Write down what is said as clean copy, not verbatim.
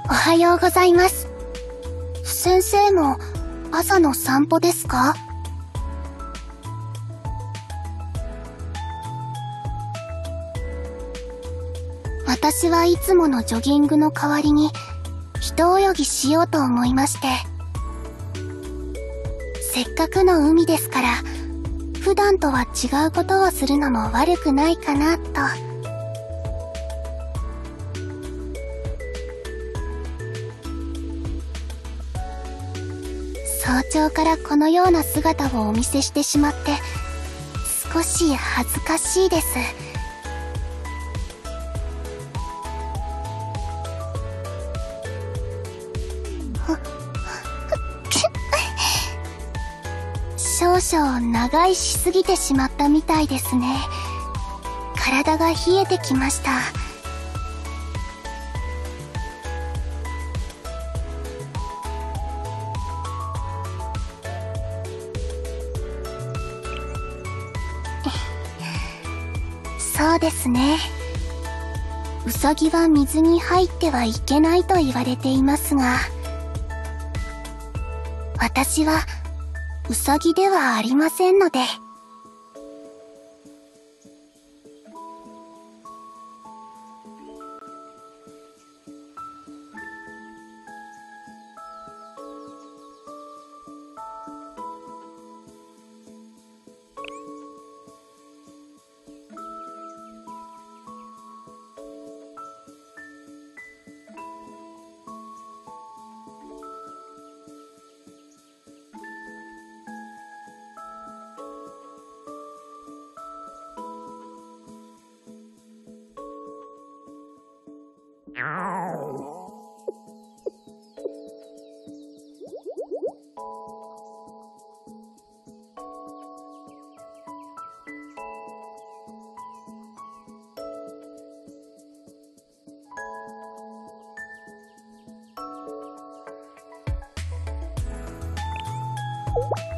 おはようございます。先生も朝の散歩ですか？私はいつものジョギングの代わりに一泳ぎしようと思いまして。せっかくの海ですから、普段とは違うことをするのも悪くないかなと。早朝からこのような姿をお見せしてしまって少し恥ずかしいです。少々長居しすぎてしまったみたいですね。体が冷えてきました。そうですね。ウサギは水に入ってはいけないと言われていますが、私はウサギではありませんので。 you